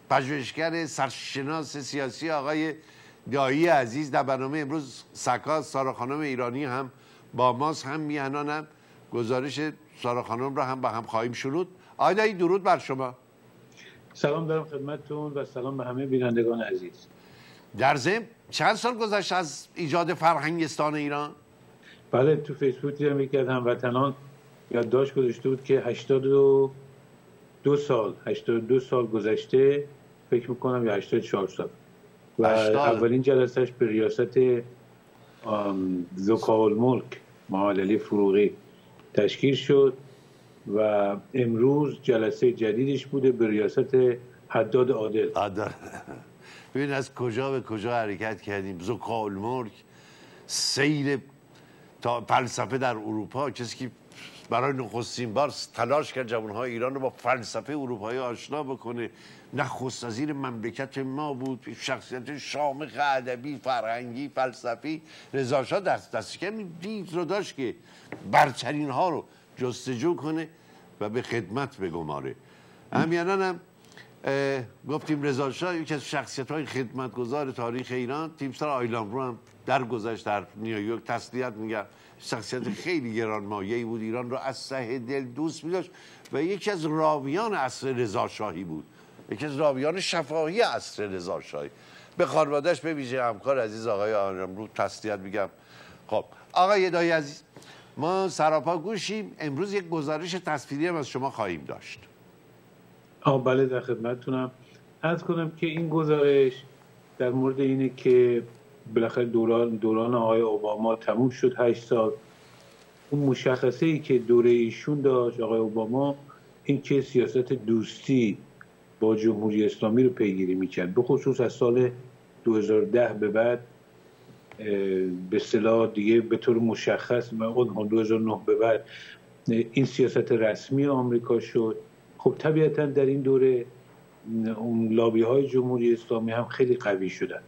پژوهشگر سرشناس سیاسی آقای دایی عزیز در برنامه امروز سکا. سارا خانم ایرانی هم با ماست، هم میهنانم. گزارش سارا خانم را هم با هم خواهیم شنود. آقای دایی درود بر شما. سلام دارم خدمتتون و سلام به همه بینندگان عزیز. در ضمن چند سال گذشته از ایجاد فرهنگستان ایران؟ بله، تو فیسبوک دیدم یکی از هموطنان یادداشت گذاشته بود که 82 سال گذشته، فکر میکنم، یا 84 سال و اولین جلسهش به ریاست زکاالملک محمد علی فروغی تشکیل شد و امروز جلسه جدیدش بوده به ریاست حداد عادل. ببین از کجا به کجا حرکت کردیم. زکاالملک، سیل تا فلسفه در اروپا، کسی که برای نخستین بار تلاش کرد جوانهای ایران رو با فلسفه اروپایی آشنا بکنه. نخست وزیر مملکت ما بود، شخصیت شامخ ادبی، فرهنگی، فلسفی. رضا شاه دست کم دید رو داشت که برترین ها رو جستجو کنه و به خدمت بگماره. همینان هم گفتیم رضا شاه یکی از شخصیت‌های خدمتگزار تاریخ ایران. تیمسار آیلان رو هم درگذشت در نیویورک تسلیت میگم. شخصیت خیلی گرانمایه‌ای بود، ایران رو از ته دل دوست می‌داشت و یکی از راویان عصر رضا شاهی بود، یکی از راویان شفاهی عصر رضا شاهی. به خانواده‌اش به ویژه همکار عزیز آقای آیلان رو تسلیت میگم. خب آقای دایی عزیز، ما سراپا گوشیم. امروز یک گزارش تصویری هم از شما خواهیم داشت. بله، در خدمتتونم. عرض کنم که این گزارش در مورد اینه که بالاخره دوران آقای اوباما تموم شد، 8 سال. اون مشخصه ای که دوره ایشون داشت آقای اوباما این که سیاست دوستی با جمهوری اسلامی رو پیگیری میکرد، به خصوص از سال 2010 به بعد به اصطلاح دیگه به طور مشخص 2009 به بعد این سیاست رسمی آمریکا شد. خب طبیعتا در این دوره اون لابی های جمهوری اسلامی هم خیلی قوی شدن.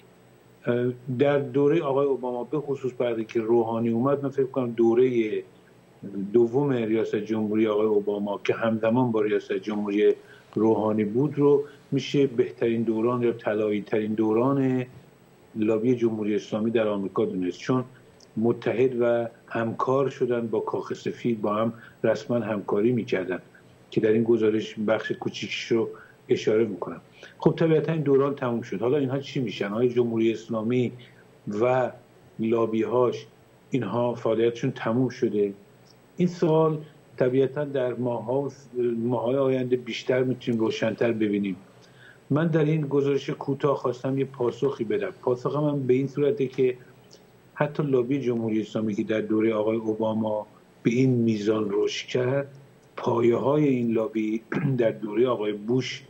در دوره آقای اوباما به خصوص بعدی که روحانی اومد، من فکر کنم دوره دوم ریاست جمهوری آقای اوباما که همزمان با ریاست جمهوری روحانی بود رو میشه بهترین دوران یا طلایی ترین دوران لابی جمهوری اسلامی در آمریکا دونست، چون متحد و همکار شدن با کاخ سفید، با هم رسما همکاری میکردن که در این گزارش بخش کوچیکش رو اشاره میکنم. خب طبیعتا این دوران تموم شد. حالا اینها چی میشن؟ های جمهوری اسلامی و لابیهاش، اینها فعالیتشون تموم شده. این سوال طبیعتا در ماه‌های آینده بیشتر میتونیم روشن‌تر ببینیم. من در این گزارش کوتاه خواستم یه پاسخی بدم. پاسخم هم به این صورته که حتی لابی جمهوری اسلامی که در دوره آقای اوباما به این میزان رشد کرد، پایه‌های این لابی در دوره آقای بوش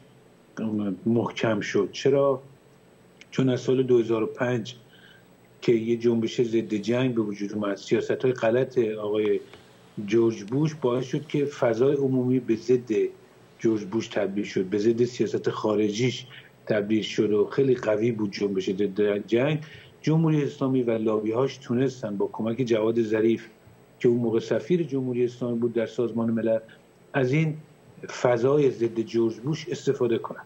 محکم شد. چرا؟ چون از سال 2005 که یه جنبش ضد جنگ به وجود اومد، سیاست‌های غلط آقای جورج بوش باعث شد که فضای عمومی به ضد جورج بوش تبدیل شد، به ضد سیاست خارجیش تبدیل شد و خیلی قوی بود جنبش ضد جنگ. جمهوری اسلامی و لابی‌هاش تونستن با کمک جواد ظریف که اون موقع سفیر جمهوری اسلامی بود در سازمان ملل از این فضای ضد جورج بوش استفاده کنن.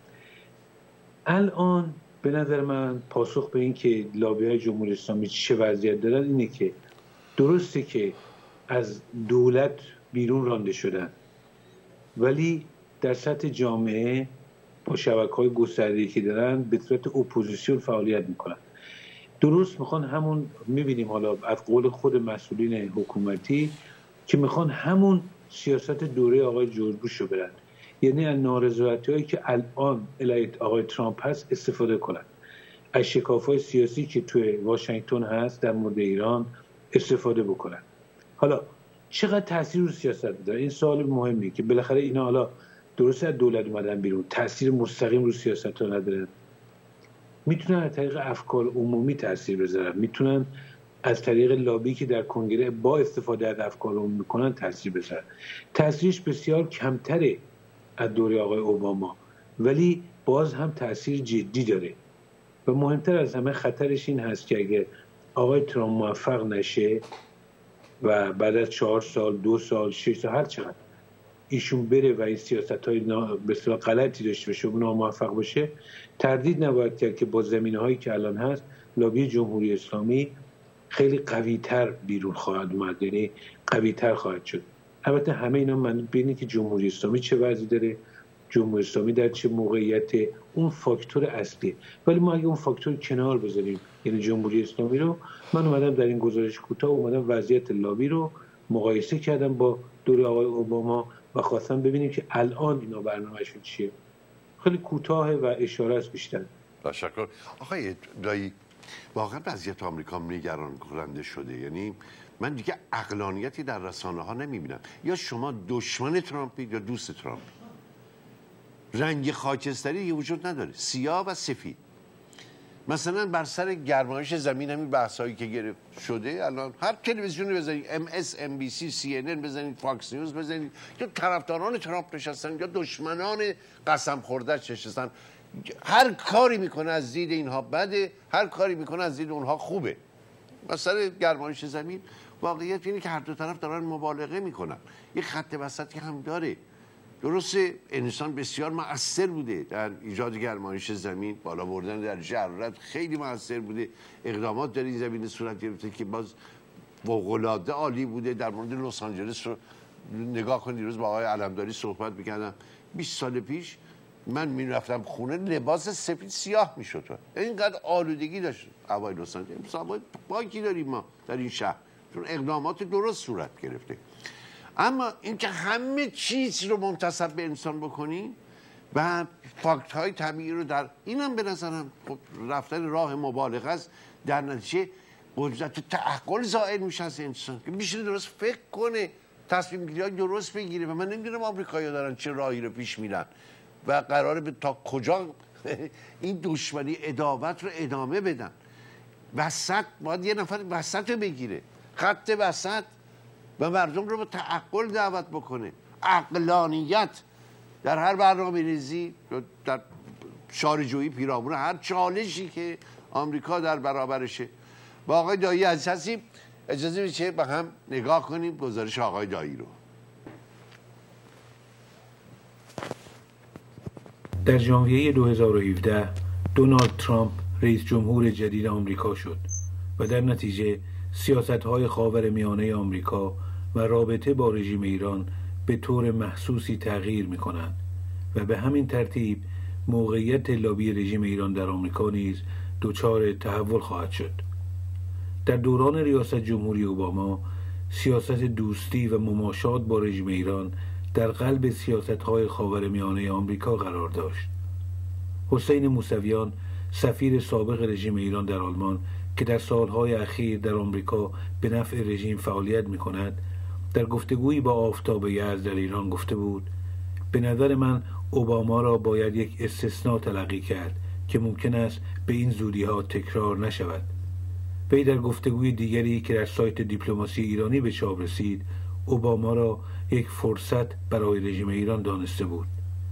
الان به نظر من پاسخ به این که لابی‌های جمهوری اسلامی چه وضعیت دارن اینه که درسته که از دولت بیرون رانده شدن، ولی در سطح جامعه با شبکه‌های گسترده‌ای که دارن به صورت اپوزیسیون فعالیت میکنن. درست میخوان همون، میبینیم حالا از قول خود مسئولین حکومتی که میخوان همون سیاست دوره آقای جورج بوش رو برن، یعنی از نارضایتی‌هایی که الان علیه آقای ترامپ هست استفاده کنن، از شکاف‌های سیاسی که توی واشنگتن هست در مورد ایران استفاده بکنن. حالا چقدر تاثیر رو سیاست داره؟ این سوال مهمیه که بالاخره اینا حالا درسته از دولت اومدن بیرون، تاثیر مستقیم رو سیاست ها ندارن. میتونن از طریق افکار عمومی تاثیر بذارن، میتونن از طریق لابی که در کنگره با استفاده از افکار عمومی میکنن تاثیر بذارن. تاثیرش بسیار کمتره از دوره آقای اوباما، ولی باز هم تاثیر جدی داره و مهمتر از همه خطرش این هست که اگه آقای ترامپ موفق نشه و بعد از 4 سال، 2 سال، 6 سال، هر چقدر ایشون بره و این سیاست‌های به اصطلاح غلطی داشته باشه و ناموفق باشه، تردید نباید کرد که با زمینه‌هایی که الان هست لابی جمهوری اسلامی خیلی قوی‌تر بیرون خواهد اومد، یعنی قوی‌تر خواهد شد. البته همه اینا من ببینید که جمهوری اسلامی چه وضعی داره، جمهوری اسلامی در چه موقعیت، اون فاکتور اصلی. ولی ما اگه اون فاکتور کنار بذاریم، یعنی جمهوری اسلامی رو، من اومدم در این گزارش کوتاه اومدم وضعیت لابی رو مقایسه کردم با دوره آقای اوباما و خواستم ببینیم که الان اینا برنامه‌شون چیه. خیلی کوتاه و اشاره است بیشتر. تشکر. آقای دایی، واقعا وضعیت آمریکا نگران کننده شده. یعنی من دیگه عقلانیتی در رسانه ها نمیبینم. یا شما دشمن ترامپید یا دوست ترامپ. رنگ خاکستری یه وجود نداره، سیاه و سفید. مثلا بر سر گرمایش زمین همین بحثایی که گرفت شده الان هر تلویزیونی بزنید، MS، NBC، CNN بزنید، فاکس نیوز بزنید، یا طرفداران ترامپ نشستن یا دشمنان قسم خورده‌اش نشستن. هر کاری میکنه از دید اینها بده، هر کاری میکنه از دید اونها خوبه. بر سر گرمایش زمین واقعیت اینه که هر دو طرف دارن مبالغه میکنن. یه خط وسطی هم داره. درسته انسان بسیار مؤثر بوده در ایجاد گرمایش زمین، بالا بردن درجه حرارت خیلی مؤثر بوده، اقدامات در این زمینه صورت گرفته که باز فوق‌العاده عالی بوده. در مورد لس آنجلس رو نگاه کنید، دیروز با آقای علمداری صحبت می‌کردم. 20 سال پیش من میرفتم خونه لباس سفید سیاه میشد، اینقدر آلودگی داشت هوای لس آنجلس. هوای پاکی داریم ما در این شهر چون اقدامات درست صورت گرفته. اما اینکه همه چیز رو منتسب به انسان بکنی و فاکت های طبیعی رو در اینم به نظرم خب رفتن راه مبالغه است. در نتیجه قدرت تعقل زائل میشه از انسان که میشه درست فکر کنه، تصمیم گیری های درست بگیره. و من نمیدونم آمریکایی‌ها دارن چه راهی رو پیش میرن و قراره به تا کجا این دشمنی عداوت رو ادامه بدن. وسط باید یه نفر وسط رو بگیره، خط وسط، و مردم رو به تعقل دعوت بکنه. عقلانیت در هر برنامه‌ریزی، در شارجویی پیرامون هر چالشی که آمریکا در برابرشه. با آقای دایی عزیز هستیم، اجازه میشه با هم نگاه کنیم گزارش آقای دایی رو. در ژانویه 2017 دونالد ترامپ رئیس جمهور جدید آمریکا شد و در نتیجه سیاست‌های خاورمیانه آمریکا و رابطه با رژیم ایران به طور محسوسی تغییر می‌کنند و به همین ترتیب موقعیت لابی رژیم ایران در آمریکا نیز دچار تحول خواهد شد. در دوران ریاست جمهوری اوباما سیاست دوستی و مماشات با رژیم ایران در قلب سیاست‌های خاورمیانه آمریکا قرار داشت. حسین موسویان، سفیر سابق رژیم ایران در آلمان که در سالهای اخیر در آمریکا به نفع رژیم فعالیت می‌کند، در گفتگویی با آفتاب یزد در ایران گفته بود: به نظر من اوباما را باید یک استثناء تلقی کرد که ممکن است به این زودی‌ها تکرار نشود. وی در گفتگوی دیگری که در سایت دیپلماسی ایرانی به چاپ رسید، اوباما را یک فرصت برای رژیم ایران دانسته بود.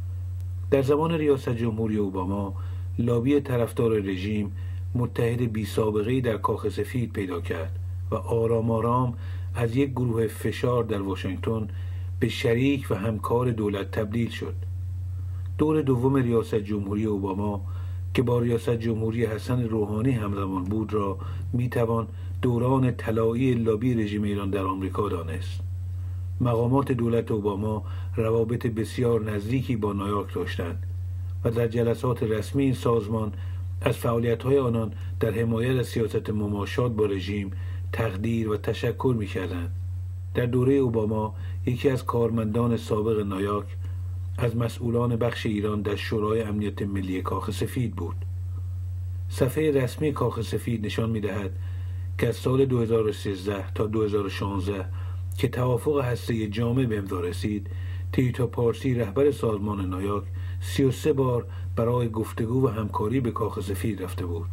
در زمان ریاست جمهوری اوباما، لابی طرفدار رژیم متحد بی سابقه‌ای در کاخ سفید پیدا کرد و آرام آرام از یک گروه فشار در واشنگتن به شریک و همکار دولت تبدیل شد. دور دوم ریاست جمهوری اوباما که با ریاست جمهوری حسن روحانی همزمان بود را میتوان دوران طلایی لابی رژیم ایران در آمریکا دانست. مقامات دولت اوباما روابط بسیار نزدیکی با نیویورک داشتند و در جلسات رسمی این سازمان از فعالیت‌های آنان در حمایت از سیاست مماشات با رژیم تقدیر و تشکر می‌کردند. در دوره اوباما یکی از کارمندان سابق نیویورک از مسئولان بخش ایران در شورای امنیت ملی کاخ سفید بود. صفحه رسمی کاخ سفید نشان می‌دهد که از سال 2013 تا 2016 که توافق هسته جامع به امضا رسید، تیتا پارسی رهبر سازمان نیویورک 33 بار برای گفتگو و همکاری به کاخ سفید رفته بود.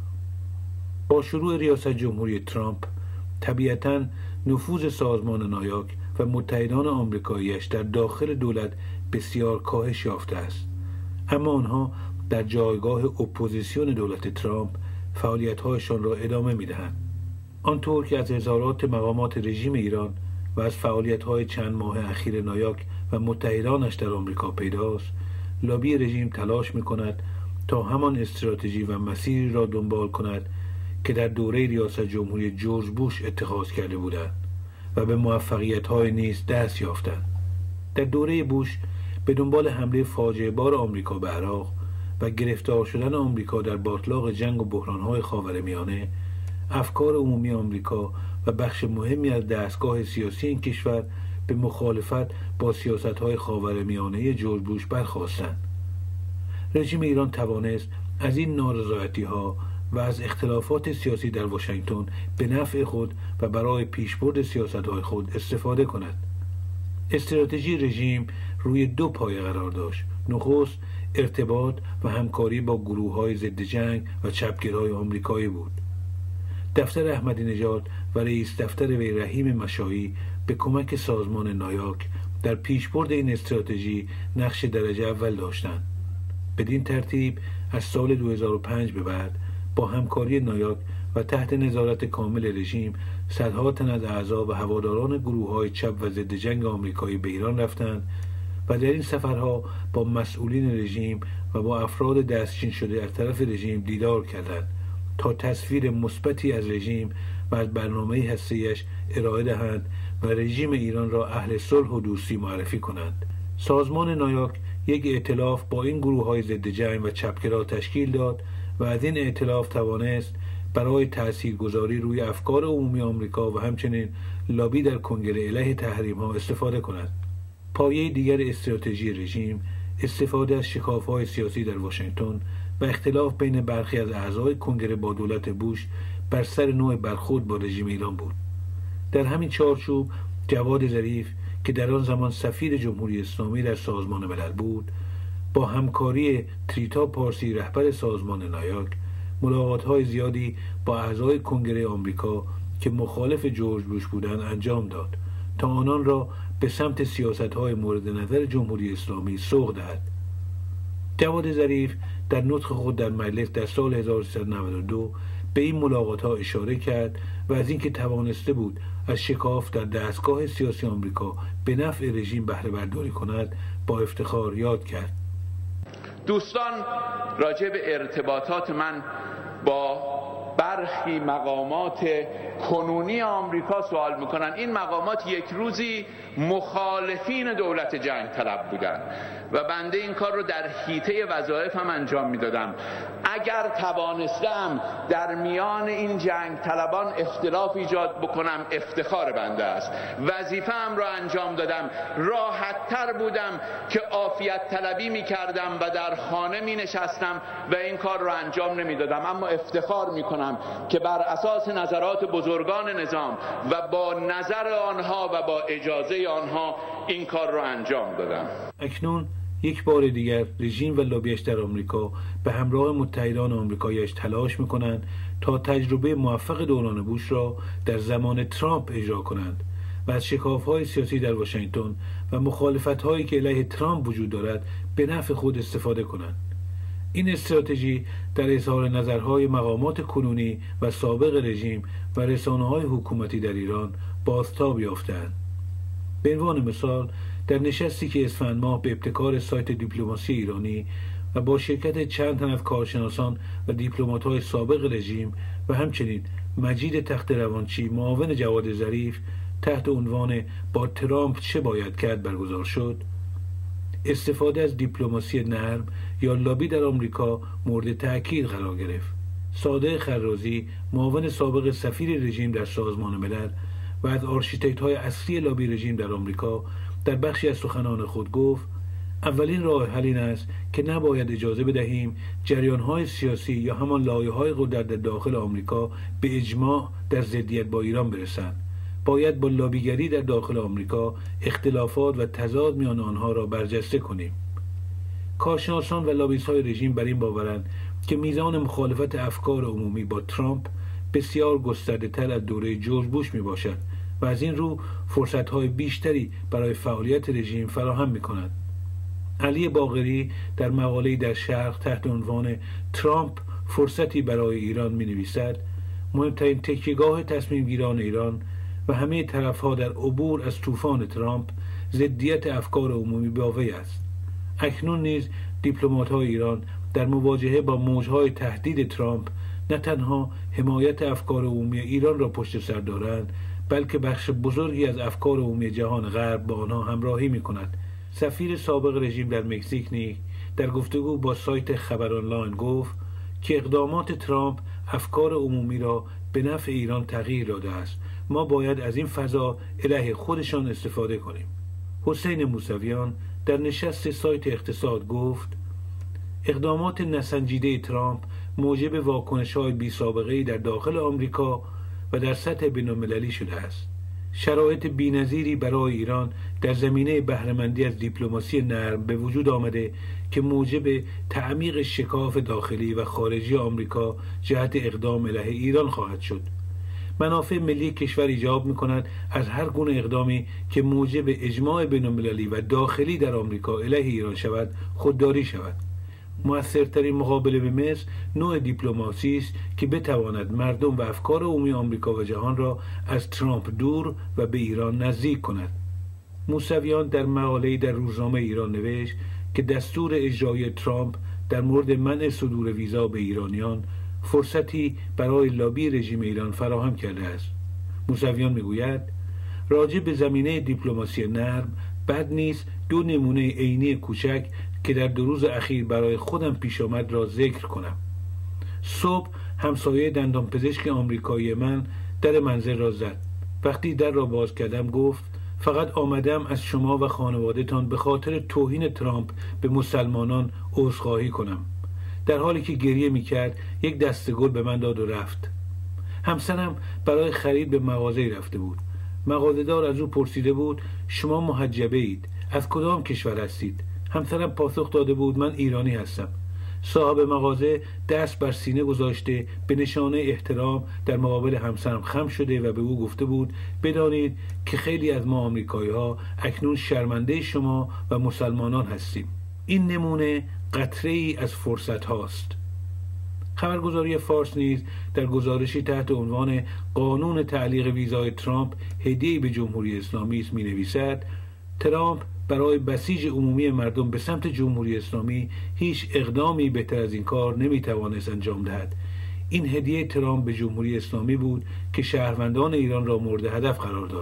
با شروع ریاست جمهوری ترامپ طبیعتاً نفوذ سازمان نیویورک و متحدان آمریکاییش در داخل دولت بسیار کاهش یافته است، اما آنها در جایگاه اپوزیسیون دولت ترامپ فعالیت‌هایشان را ادامه می‌دهند. آنطور که از اظهارات مقامات رژیم ایران و از فعالیت‌های چند ماه اخیر نیویورک و متحدانش در آمریکا پیداست، لابی رژیم تلاش می‌کند تا همان استراتژی و مسیری را دنبال کند که در دوره ریاست جمهوری جورج بوش اتخاذ کرده بودند و به موفقیت‌های نیز دست یافتند. در دوره بوش به دنبال حمله فاجعه بار آمریکا به عراق و گرفتار شدن آمریکا در باتلاق جنگ و بحران‌های خاورمیانه، افکار عمومی آمریکا و بخش مهمی از دستگاه سیاسی این کشور به مخالفت با سیاست‌های خاورمیانه جورج بوش برخاستند. رژیم ایران توانست از این نارضایتی‌ها و از اختلافات سیاسی در واشنگتن به نفع خود و برای پیشبرد سیاست‌های خود استفاده کند. استراتژی رژیم روی دو پایه قرار داشت: نخست ارتباط و همکاری با گروه‌های ضد جنگ و چپگرای آمریکایی بود. دفتر احمدی نژاد و رئیس دفتر وی رحیم مشایی به کمک سازمان نایاک در پیشبرد این استراتژی نقش درجه اول داشتند. بدین ترتیب از سال 2005 به بعد با همکاری نایاک و تحت نظارت کامل رژیم صدها تن از اعضا و هواداران گروه‌های چپ و ضد جنگ آمریکایی به ایران رفتند و در این سفرها با مسئولین رژیم و با افراد دستچین شده از طرف رژیم دیدار کردند تا تصویر مثبتی از رژیم و از برنامه هسته‌ایش ارائه دهند و رژیم ایران را اهل صلح و دوستی معرفی کنند. سازمان نایاک یک ائتلاف با این گروه‌های ضد جنگ و چپگرا تشکیل داد و از این ائتلاف توانست برای تاثیرگذاری روی افکار عمومی آمریکا و همچنین لابی در کنگره علیه تحریم‌ها استفاده کند. پایه دیگر استراتژی رژیم استفاده از شکاف‌های سیاسی در واشنگتن و اختلاف بین برخی از اعضای کنگره با دولت بوش بر سر نوع برخورد با رژیم ایران بود. در همین چارچوب جواد ظریف که در آن زمان سفیر جمهوری اسلامی در سازمان ملل بود، با همکاری تریتا پارسی رهبر سازمان نایاک ملاقات‌های زیادی با اعضای کنگره آمریکا که مخالف جورج بوش بودند انجام داد تا آنان را به سمت سیاست‌های مورد نظر جمهوری اسلامی سوق دهد. جواد ظریف در نطق خود در مجلس در سال 1392 به این ملاقات‌ها اشاره کرد و از اینکه توانسته بود از شکاف در دستگاه سیاسی آمریکا به نفع رژیم بهره برداری کند با افتخار یاد کرد. دوستان راجع به ارتباطات من با برخی مقامات کنونی آمریکا سوال میکنن. این مقامات یک روزی مخالفین دولت جنگ طلب بودن و بنده این کار رو در حیطه وظایفم انجام میدادم. اگر توانستم در میان این جنگ طلبان اختلاف ایجاد بکنم افتخار بنده است. وظیفه‌ام را انجام دادم. راحت تر بودم که عافیت طلبی میکردم و در خانه می نشستم و این کار را انجام نمیدادم، اما افتخار میکنم که بر اساس نظرات بزرگان نظام و با نظر آنها و با اجازه آنها این کار را انجام دادم. اکنون یک بار دیگر رژیم و لابیش در آمریکا به همراه متحدان آمریکایی‌اش تلاش میکنند تا تجربه موفق دوران بوش را در زمان ترامپ اجرا کنند و از شکاف‌های سیاسی در واشنگتن و مخالفت‌هایی که علیه ترامپ وجود دارد به نفع خود استفاده کنند. این استراتژی در اظهار نظرهای مقامات کنونی و سابق رژیم و رسانه‌های حکومتی در ایران بازتاب یافته‌اند. به عنوان مثال در نشستی که اسفند ماه به ابتکار سایت دیپلماسی ایرانی و با شرکت چند تن از کارشناسان و دیپلمات‌های سابق رژیم و همچنین مجید تخت روانچی معاون جواد ظریف تحت عنوان با ترامپ چه باید کرد برگزار شد. استفاده از دیپلماسی نرم یا لابی در آمریکا مورد تأکید قرار گرفت. صادق خرازی معاون سابق سفیر رژیم در سازمان ملل و از آرشیتکت‌های اصلی لابی رژیم در آمریکا در بخشی از سخنان خود گفت اولین راه حل این است که نباید اجازه بدهیم جریان‌های سیاسی یا همان لایه‌های قدرت در داخل آمریکا به اجماع در ضدیت با ایران برسند. باید با لابیگری در داخل آمریکا اختلافات و تضاد میان آنها را برجسته کنیم. کارشناسان و لابیست‌های رژیم بر این باورند که میزان مخالفت افکار عمومی با ترامپ بسیار گسترده‌تر از دوره جورج بوش می باشد و از این رو فرصت‌های بیشتری برای فعالیت رژیم فراهم می‌کند. علی باقری در مقاله‌ای در شرق تحت عنوان ترامپ فرصتی برای ایران می‌نویسد مهمترین تکیه‌گاه تصمیم گیران ایران و همه طرف‌ها در عبور از طوفان ترامپ ضدیت افکار عمومی با وی است. اکنون نیز دیپلمات‌های ایران در مواجهه با موج‌های تهدید ترامپ نه تنها حمایت افکار عمومی ایران را پشت سر دارند، بلکه بخش بزرگی از افکار عمومی جهان غرب با آنها همراهی می‌کند. سفیر سابق رژیم در مکزیک نیز در گفتگو با سایت خبر آنلاین گفت که اقدامات ترامپ افکار عمومی را به نفع ایران تغییر داده است. ما باید از این فضا علیه خودشان استفاده کنیم. حسین موسویان در نشست سایت اقتصاد گفت اقدامات نسنجیده ترامپ موجب واکنش‌های بی‌سابقه‌ای در داخل آمریکا و در سطح بین‌المللی شده است. شرایط بی‌نظیری برای ایران در زمینه بهره‌مندی از دیپلماسی نرم به وجود آمده که موجب تعمیق شکاف داخلی و خارجی آمریکا جهت اقدام علیه ایران خواهد شد. منافع ملی کشور ایجاب می‌کند از هر گونه اقدامی که موجب اجماع بین‌المللی و داخلی در آمریکا علیه ایران شود خودداری شود. مؤثرترین مقابله به مثل نوع دیپلماسی است که بتواند مردم و افکار عمومی آمریکا و جهان را از ترامپ دور و به ایران نزدیک کند. موسویان در مقاله‌ای در روزنامه ایران نوشت که دستور اجرایی ترامپ در مورد منع صدور ویزا به ایرانیان فرصتی برای لابی رژیم ایران فراهم کرده است. موسویان میگوید راجع به زمینه دیپلماسی نرم بد نیست دو نمونه عینی کوچک که در 2 روز اخیر برای خودم پیش آمد را ذکر کنم. صبح همسایه دندانپزشک آمریکایی من در منزل را زد. وقتی در را باز کردم گفت فقط آمدم از شما و خانواده‌تان به خاطر توهین ترامپ به مسلمانان عذرخواهی کنم. در حالی که گریه می‌کرد یک دسته گل به من داد و رفت. همسرم برای خرید به مغازه‌ای رفته بود. مغازه‌دار از او پرسیده بود شما محجبه اید، از کدام کشور هستید؟ همسرم پاسخ داده بود من ایرانی هستم. صاحب مغازه دست بر سینه گذاشته به نشانه احترام در مقابل همسرم خم شده و به او گفته بود بدانید که خیلی از ما آمریکایی‌ها اکنون شرمنده شما و مسلمانان هستیم. این نمونه قطره‌ای از فرصت هاست. خبرگزاری فارس نیز در گزارشی تحت عنوان قانون تعلیق ویزای ترامپ هدیه‌ای به جمهوری اسلامی است می‌نویسد ترامپ برای بسیج عمومی مردم به سمت جمهوری اسلامی هیچ اقدامی بهتر از این کار نمیتوانست انجام دهد. این هدیه ترامپ به جمهوری اسلامی بود که شهروندان ایران را مورد هدف قرار داد.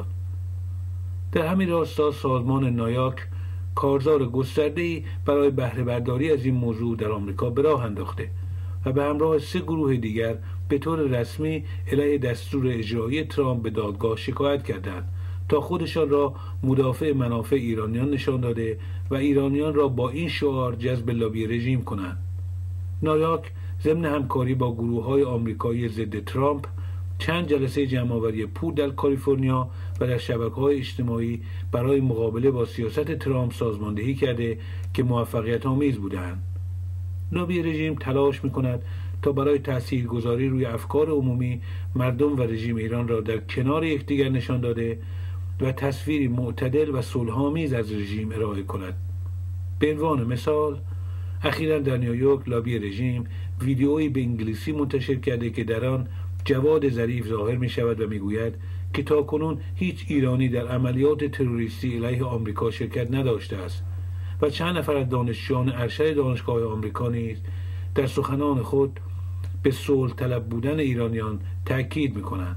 در همین راستا سازمان نایاک کارزار گسترده‌ای برای بهره برداری از این موضوع در آمریکا به راه انداخته و به همراه 3 گروه دیگر به طور رسمی علیه دستور اجرایی ترامپ به دادگاه شکایت کردند تا خودشان را مدافع منافع ایرانیان نشان داده و ایرانیان را با این شعار جذب لابی رژیم کنند. نایاک ضمن همکاری با گروه‌های آمریکایی ضد ترامپ چند جلسه جمع‌آوری پول در کالیفرنیا و در شبکه‌های اجتماعی برای مقابله با سیاست ترامپ سازماندهی کرده که موفقیت‌آمیز بودند. لابی رژیم تلاش می‌کند تا برای تاثیرگذاری روی افکار عمومی مردم و رژیم ایران را در کنار یکدیگر نشان داده و تصویری معتدل و صلح‌آمیز از رژیم ارائه کند. به عنوان مثال اخیراً در نیویورک لابی رژیم ویدیویی به انگلیسی منتشر کرده که در آن جواد ظریف ظاهر می شود و می گوید که تاکنون هیچ ایرانی در عملیات تروریستی علیه آمریکا شرکت نداشته است و چند نفر از دانشجویان ارشد دانشگاه آمریکا نیز در سخنان خود به صلح طلب بودن ایرانیان تاکید می کنند.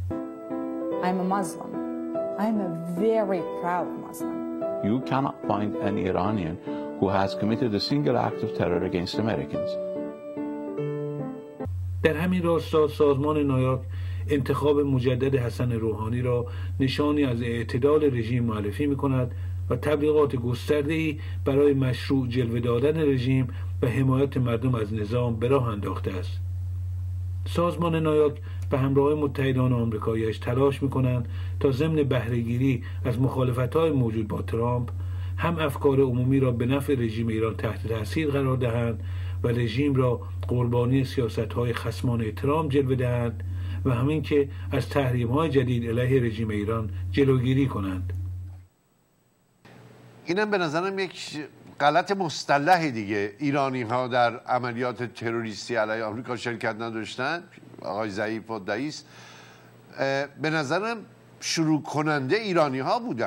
I'm a Muslim. I'm a very proud Muslim. You cannot find an Iranian who has committed a single act of terror against Americans. در همین راستا سازمان نایاک انتخاب مجدد حسن روحانی را نشانی از اعتدال رژیم معرفی می‌کند و تبلیغات گسترده‌ای برای مشروع جلوه دادن رژیم و حمایت مردم از نظام به راه انداخته است. سازمان نایاک به همراه متحدان آمریکایی‌اش تلاش می‌کنند تا ضمن بهره‌گیری از مخالفت‌های موجود با ترامپ هم افکار عمومی را به نفع رژیم ایران تحت تاثیر قرار دهند و رژیم را قربانی سیاست‌های خصمانه ترامپ جلوه دهند و همین که از تحریم‌های جدید علیه رژیم ایران جلوگیری کنند. اینم به نظرم یک غلط مصطلحی دیگه. ایرانی‌ها در عملیات تروریستی علیه آمریکا شرکت نداشتن. آقای ضعیف و دعیس به نظرم شروع کننده ایرانی‌ها بودن.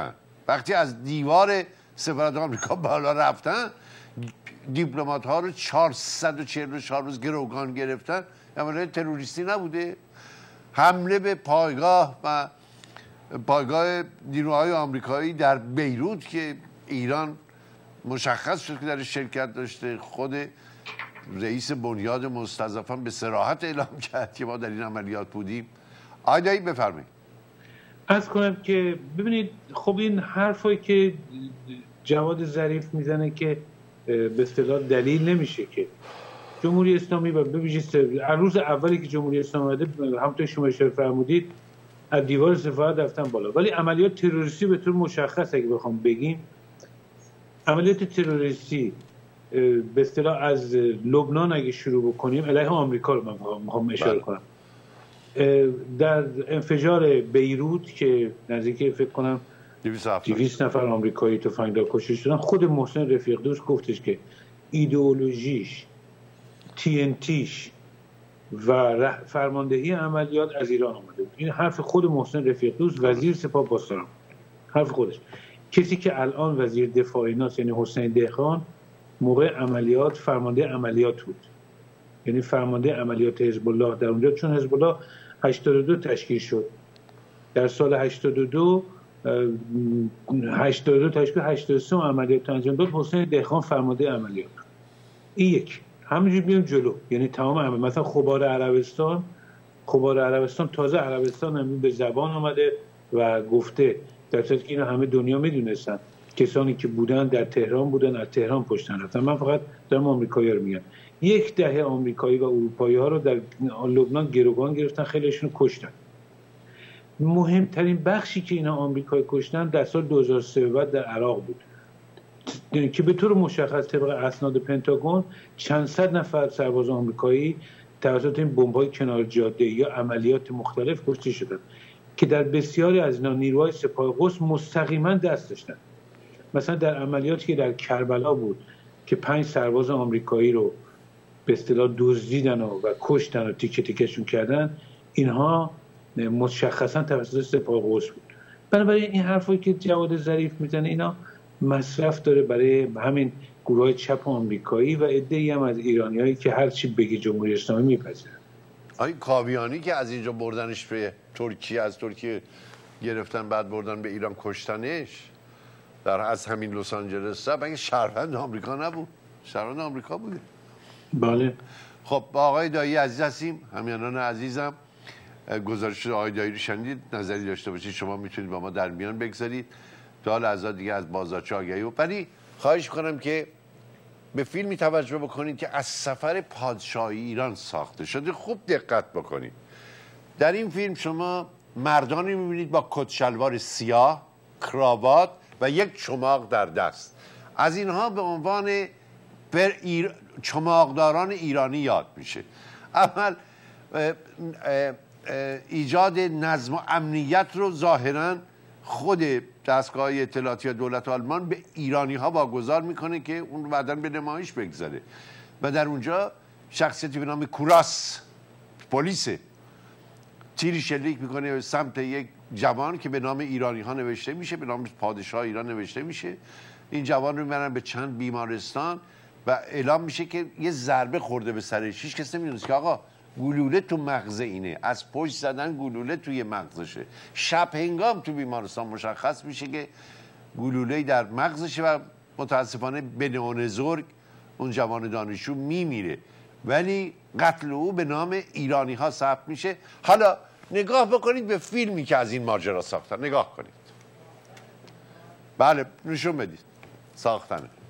وقتی از دیوار سفارت آمریکا بالا رفتن، دیپلمات ها رو 444 روز گروگان گرفتن، عملیات تروریستی نبوده؟ حمله به پایگاه و پایگاه نیروهای آمریکایی در بیروت که ایران مشخص شد که در شرکت داشته، خود رئیس بنیاد مستضعفان به صراحت اعلام کرد که ما در این عملیات بودیم. آیدایی بفرمایید. عرض کنم که ببینید، خب این حرفایی که جواد ظریف میزنه که به اصطلاح دلیل نمیشه که جمهوری اسلامی و به ویژه روز اولی که جمهوری اسلامی اومده، همونطور شما اشاره فرمودید، از دیوار سفارت رفتن بالا. ولی عملیات تروریستی به طور مشخص اگه بخوام بگیم، عملیات تروریستی به اصطلاح از لبنان اگه شروع بکنیم، علیه آمریکا رو من میخوام اشاره کنم. در انفجار بیروت که نزدیک فکر کنم 200 نفر آمریکایی تفنگدار کشته شدن، خود محسن رفیق دوست گفتش که ایدئولوژیش، TNTش و فرماندهی عملیات از ایران آمده بود. این حرف خود محسن رفیق دوست، وزیر سپاه پاسداران، حرف خودش. کسی که الان وزیر دفاع ایناست، یعنی حسین دهقان، موقع عملیات فرمانده عملیات بود، یعنی فرمانده عملیات حزب الله در اونجا، چون حزب الله 82 تشکیل شد. در سال 82 تشکیل 83 عملیات انجام داد، حسین دهقان فرمانده عملیات. این یک. همینجوری بیام جلو، یعنی تمام مثلا خبار عربستان تازه عربستان هم به زبان آمده و گفته، در صورتی که اینا همه دنیا میدونستن، کسانی که بودن در تهران بودن، از تهران پشتن رفتن. من فقط دارم آمریکایی‌ها رو میگم. 10 آمریکایی و اروپایی‌ها رو در لبنان گروگان گرفتن، خیلیشون کشتن. مهمترین بخشی که اینا آمریکایی کشتن در سال 2003 بعد در عراق بود که به طور مشخص طبق اسناد پنتاگون چند صد نفر سرباز آمریکایی توسط این بمب‌های کنار جاده یا عملیات مختلف کشته شدند که در بسیاری از اینا نیروهای سپاه قدس مستقیما دست داشتن. مثلا در عملیاتی که در کربلا بود که 5 سرباز آمریکایی رو به اصطلاح دزدیدن و کشتن و تیکه تیکه‌شون کردن، اینها مشخصا توسط سپاه قدس بود. بنابراین این حرفایی که جواد ظریف میزنه اینا مصرف داره برای همین گروه چپ آمریکایی و عده‌ای هم از ایرانیایی که هر چی بگی جمهوری اسلامی میپذیرن. این کاویانی که از اینجا بردنش به ترکیه، از ترکیه گرفتن بعد بردن به ایران کشتنش، از همین لس آنجلس، مگه شهروند آمریکا نبود؟ شهروند آمریکا بوده. بله. خب با آقای دایی عزیز هستیم. همیهنان عزیزم، گزارش آقای دایی رو شنیدید، نظری داشته باشید شما میتونید با ما در میان بگذارید. تا لحظه دیگه از بازارچه آگهی و ولی خواهش کنم که به فیلمی توجه بکنید که از سفر پادشاهی ایران ساخته شده. خوب دقت بکنید. در این فیلم شما مردانی میبینید با کت شلوار سیاه، کراوات و یک چماق در دست. از اینها به عنوان چماقداران ایرانی یاد میشه. اول ایجاد نظم و امنیت رو ظاهراً خود دستگاه اطلاعاتی دولت آلمان به ایرانی ها واگذار میکنه که اون بعداً به نمایش بگذاره و در اونجا شخصیتی به نام کوراس، پلیس، تیری شلیک میکنه به سمت یک جوان که به نام ایرانی ها نوشته میشه، به نام پادشاه ایران نوشته میشه. این جوان رو میبرن به چند بیمارستان و اعلام میشه که یه ضربه خورده به سرش. هیچ کس نمیدونه که آقا گلوله تو مغز اینه، از پشت زدن گلوله توی مغزشه. شب هنگام تو بیمارستان مشخص میشه که گلوله در مغزشه و متاسفانه به نونزرگ اون جوان دانشجو میمیره، ولی قتل او به نام ایرانی ها ثبت میشه. حالا نگاه بکنید به فیلمی که از این ماجرا ساختن، نگاه کنید. بله نشون بدید ساختنه.